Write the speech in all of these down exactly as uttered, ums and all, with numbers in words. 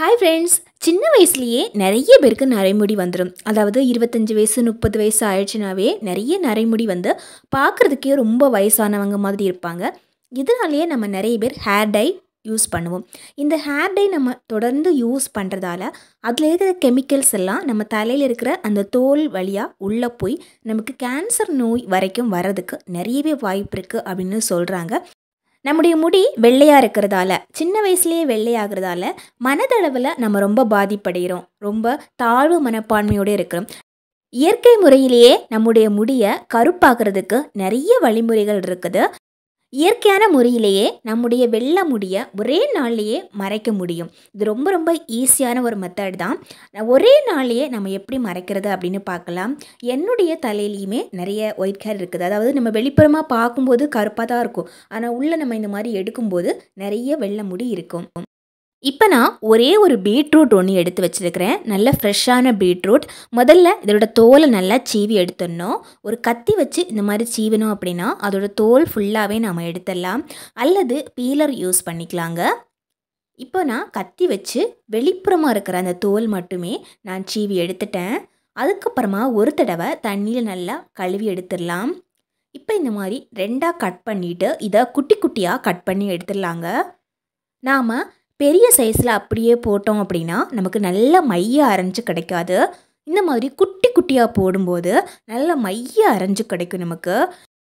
Hi friends. சின்ன வயசுலயே நிறைய பேருக்கு நரைமுடி வந்துடும். அதாவது இருபத்தஞ்சு வயசு முப்பது வயசு ஆயிடுச்சுனாவே நிறைய நரைமுடி வந்து பார்க்குறதுக்கே ரொம்ப வயசானவங்க மாதிரி இருப்பாங்க. இதனாலேயே நம்ம நிறைய பேர் ஹேர் டை யூஸ் பண்ணுவோம். இந்த ஹேர் டை நம்ம தொடர்ந்து யூஸ் பண்ணுறதால அதில் இருக்கிற கெமிக்கல்ஸ் எல்லாம் நம்ம தலையில் இருக்கிற அந்த தோல் வழியாக உள்ளே போய் நமக்கு கேன்சர் நோய் வரைக்கும் வர்றதுக்கு நிறையவே வாய்ப்பு இருக்குது அப்படின்னு சொல்கிறாங்க. நம்முடைய முடி வெள்ளையாக இருக்கிறதால, சின்ன வயசுலேயே வெள்ளையாகிறதால மனதளவில் நம்ம ரொம்ப பாதிப்படைகிறோம். ரொம்ப தாழ்வு மனப்பான்மையோடு இருக்கிறோம். இயற்கை முறையிலேயே நம்முடைய முடியை கருப்பாக்குறதுக்கு நிறைய வழிமுறைகள் இருக்குது. இயற்கையான முறையிலேயே நம்முடைய வெள்ளை முடியை ஒரே நாள்லேயே மறைக்க முடியும். இது ரொம்ப ரொம்ப ஈஸியான ஒரு மெத்தட் தான். ஒரே நாள்லேயே நம்ம எப்படி மறைக்கிறது அப்படின்னு பார்க்கலாம். என்னுடைய தலையிலையுமே நிறைய ஒயிட் ஹேர் இருக்குது. அதாவது நம்ம வெளிப்புறமாக பார்க்கும்போது கருப்பாக தான் இருக்கும், ஆனால் உள்ளே நம்ம இந்த மாதிரி எடுக்கும்போது நிறைய வெள்ளை முடி இருக்கும். இப்போ நான் ஒரே ஒரு பீட்ரூட் ஒன்று எடுத்து வச்சுருக்கிறேன். நல்ல ஃப்ரெஷ்ஷான பீட்ரூட். முதல்ல இதோட தோலை நல்லா சீவி எடுத்துடணும். ஒரு கத்தி வச்சு இந்த மாதிரி சீவினோம் அப்படின்னா அதோட தோல் ஃபுல்லாகவே நம்ம எடுத்துடலாம். அல்லது பீலர் யூஸ் பண்ணிக்கலாங்க. இப்போ நான் கத்தி வச்சு வெளிப்புறமாக இருக்கிற அந்த தோல் மட்டுமே நான் சீவி எடுத்துட்டேன். அதுக்கப்புறமா ஒரு தடவை தண்ணியில் நல்லா கழுவி எடுத்துடலாம். இப்போ இந்த மாதிரி ரெண்டாக கட் பண்ணிவிட்டு இதை குட்டி குட்டியாக கட் பண்ணி எடுத்துடலாங்க. நாம் பெரிய சைஸில் அப்படியே போட்டோம் அப்படின்னா நமக்கு நல்ல மைய அரைஞ்சு கிடைக்காது. இந்த மாதிரி குட்டி குட்டியாக போடும்போது நல்ல மைய அரைஞ்சு கிடைக்கும் நமக்கு.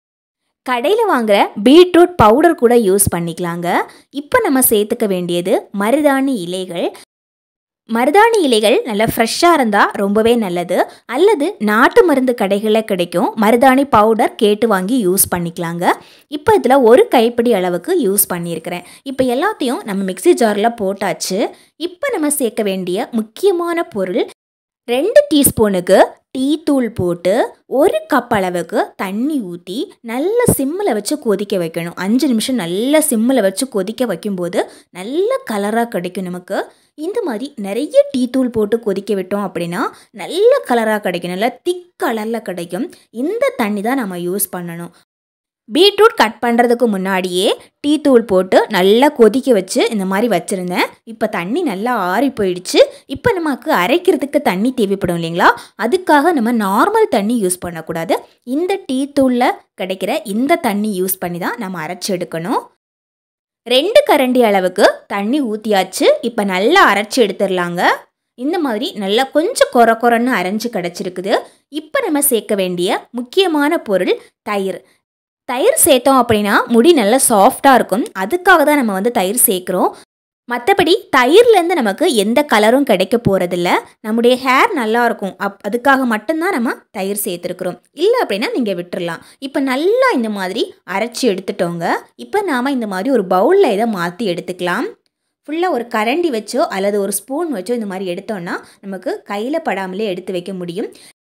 கடையில் வாங்குகிற பீட்ரூட் பவுடர் கூட யூஸ் பண்ணிக்கலாங்க. இப்போ நம்ம சேர்த்துக்க வேண்டியது மருதாணி இலைகள். மருதாணி இலைகள் நல்லா ஃப்ரெஷ்ஷாக இருந்தால் ரொம்பவே நல்லது. அல்லது நாட்டு மருந்து கடைகளில் கிடைக்கும் மருதாணி பவுடர் கேட்டு வாங்கி யூஸ் பண்ணிக்கலாங்க. இப்போ இதில் ஒரு கைப்பிடி அளவுக்கு யூஸ் பண்ணியிருக்கிறேன். இப்போ எல்லாத்தையும் நம்ம மிக்ஸி ஜாரில் போட்டாச்சு. இப்போ நம்ம சேர்க்க வேண்டிய முக்கியமான பொருள், ரெண்டு டீஸ்பூனுக்கு டீ தூள் போட்டு ஒரு கப் அளவுக்கு தண்ணி ஊற்றி நல்ல சிம்மில் வச்சு கொதிக்க வைக்கணும். அஞ்சு நிமிஷம் நல்ல சிம்மில் வச்சு கொதிக்க வைக்கும்போது நல்ல கலராக கிடைக்கும் நமக்கு. இந்த மாதிரி நிறைய டீ தூள் போட்டு கொதிக்க விட்டோம் அப்படின்னா நல்ல கலராக கிடைக்கும், நல்ல திக் கலரில் கிடைக்கும். இந்த தண்ணி தான் நம்ம யூஸ் பண்ணணும். பீட்ரூட் கட் பண்ணுறதுக்கு முன்னாடியே டீ தூள் போட்டு நல்லா கொதிக்க வச்சு இந்த மாதிரி வச்சுருந்தேன். இப்போ தண்ணி நல்லா ஆறி போயிடுச்சு. இப்போ நமக்கு அரைக்கிறதுக்கு தண்ணி தேவைப்படும் இல்லைங்களா, அதுக்காக நம்ம நார்மல் தண்ணி யூஸ் பண்ணக்கூடாது. இந்த டீ தூளில் கிடைக்கிற இந்த தண்ணி யூஸ் பண்ணி தான் நம்ம அரைச்சி எடுக்கணும். ரெண்டு கரண்டி அளவுக்கு தண்ணி ஊற்றியாச்சு. இப்போ நல்லா அரைச்சி எடுத்துடலாங்க. இந்த மாதிரி நல்லா கொஞ்சம் கொர கொரன்னு அரைஞ்சி கிடச்சிருக்குது. இப்போ நம்ம சேர்க்க வேண்டிய முக்கியமான பொருள் தயிர். தயிர் சேர்த்தோம் அப்படின்னா முடி நல்லா சாஃப்டாக இருக்கும். அதுக்காக தான் நம்ம வந்து தயிர் சேர்க்குறோம். மற்றபடி தயிர்லேருந்து நமக்கு எந்த கலரும் கிடைக்க போகிறதில்ல. நம்முடைய ஹேர் நல்லாயிருக்கும், அப் அதுக்காக மட்டும்தான் நம்ம தயிர் சேர்த்துருக்குறோம். இல்லை அப்படின்னா நீங்கள் விட்டுடலாம். இப்போ நல்லா இந்த மாதிரி அரைச்சி எடுத்துட்டோங்க. இப்போ நாம் இந்த மாதிரி ஒரு பவுலில் இதை மாற்றி எடுத்துக்கலாம். ஃபுல்லாக ஒரு கரண்டி வச்சோ அல்லது ஒரு ஸ்பூன் வச்சோ இந்த மாதிரி எடுத்தோன்னா நமக்கு கையில் படாமலே எடுத்து வைக்க முடியும்.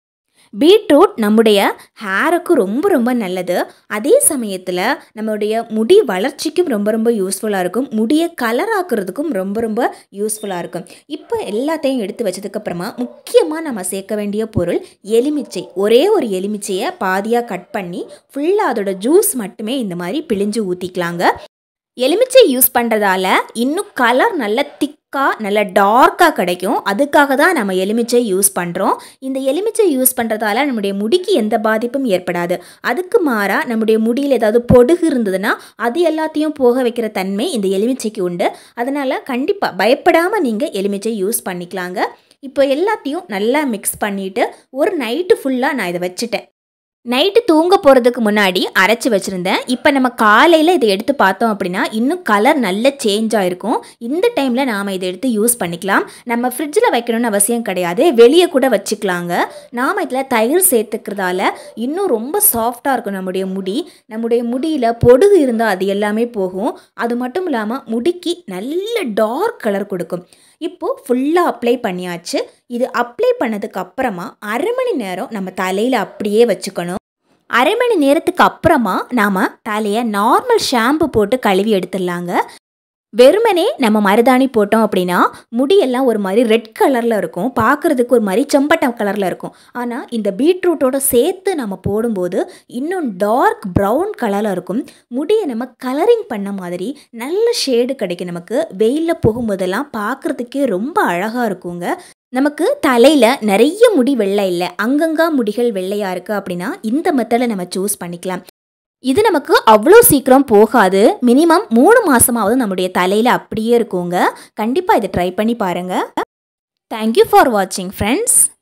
பீட்ரூட் நம்முடைய ஹேருக்கு ரொம்ப ரொம்ப நல்லது. அதே சமயத்தில் நம்மளுடைய முடி வளர்ச்சிக்கும் ரொம்ப ரொம்ப யூஸ்ஃபுல்லாக இருக்கும். முடியை கலராக்குறதுக்கும் ரொம்ப ரொம்ப யூஸ்ஃபுல்லாக இருக்கும். இப்போ எல்லாத்தையும் எடுத்து வச்சதுக்கப்புறமா முக்கியமாக நம்ம சேர்க்க வேண்டிய பொருள் எலுமிச்சை. ஒரே ஒரு எலுமிச்சையை பாதியாக கட் பண்ணி ஃபுல்லாக அதோட ஜூஸ் மட்டுமே இந்த மாதிரி பிழிஞ்சு ஊற்றிக்கலாங்க. எலுமிச்சை யூஸ் பண்ணுறதால இன்னும் கலர் நல்ல திக்காக நல்ல டார்க்காக கிடைக்கும். அதுக்காக தான் நம்ம எலுமிச்சை யூஸ் பண்ணுறோம். இந்த எலுமிச்சை யூஸ் பண்ணுறதால நம்முடைய முடிக்கு எந்த பாதிப்பும் ஏற்படாது. அதுக்கு மாறாக நம்முடைய முடியில் ஏதாவது பொடுகு இருந்ததுன்னா அது எல்லாத்தையும் போக வைக்கிற தன்மை இந்த எலுமிச்சைக்கு உண்டு. அதனால் கண்டிப்பாக பயப்படாமல் நீங்கள் எலுமிச்சை யூஸ் பண்ணிக்கலாங்க. இப்போ எல்லாத்தையும் நல்லா மிக்ஸ் பண்ணிவிட்டு ஒரு நைட்டு ஃபுல்லாக நான் இதை வச்சுட்டேன். நைட்டு தூங்க போகிறதுக்கு முன்னாடி அரைச்சி வச்சுருந்தேன். இப்போ நம்ம காலையில் இதை எடுத்து பார்த்தோம் அப்படின்னா இன்னும் கலர் நல்ல சேஞ்ச் ஆகிருக்கும். இந்த டைமில் நாம் இதை எடுத்து யூஸ் பண்ணிக்கலாம். நம்ம ஃப்ரிட்ஜில் வைக்கணும்னு அவசியம் கிடையாது, வெளியே கூட வச்சுக்கலாங்க. நாம் இதில் தயிர் சேர்த்துக்கிறதால இன்னும் ரொம்ப சாஃப்டாக இருக்கும் நம்முடைய முடி. நம்முடைய முடியில் பொடுகு இருந்தால் அது எல்லாமே போகும். அது மட்டும் இல்லாமல் முடிக்கு நல்ல டார்க் கலர் கொடுக்கும். இப்போது ஃபுல்லாக அப்ளை பண்ணியாச்சு. இது அப்ளை பண்ணதுக்கு அப்புறமா அரை மணி நேரம் நம்ம தலையில் அப்படியே வச்சுக்கணும். அரை மணி நேரத்துக்கு அப்புறமா நாம் தலையை நார்மல் ஷாம்பு போட்டு கழுவி எடுத்துடலாங்க. வெறுமனே நம்ம மருதாணி போட்டோம் அப்படின்னா முடியெல்லாம் ஒரு மாதிரி ரெட் கலரில் இருக்கும், பார்க்குறதுக்கு ஒரு மாதிரி செம்பட்டம் கலரில் இருக்கும். ஆனால் இந்த பீட்ரூட்டோட சேர்த்து நம்ம போடும்போது இன்னும் டார்க் ப்ரௌன் கலரில் இருக்கும். முடியை நம்ம கலரிங் பண்ண மாதிரி நல்ல ஷேடு கிடைக்கும். நமக்கு வெயிலில் போகும்போதெல்லாம் பார்க்குறதுக்கே ரொம்ப அழகாக இருக்குங்க. நமக்கு தலையில் நிறைய முடி வெள்ளை இல்லை, அங்கங்கே முடிகள் வெள்ளையாக இருக்குது அப்படின்னா இந்த மெத்தடை நம்ம சூஸ் பண்ணிக்கலாம். இது நமக்கு அவ்வளோ சீக்கிரம் போகாது. மினிமம் மூணு மாதமாவது நம்முடைய தலையில் அப்படியே இருக்குங்க. கண்டிப்பாக இதை ட்ரை பண்ணி பாருங்கள். தேங்க்யூ ஃபார் வாட்சிங் ஃப்ரெண்ட்ஸ்.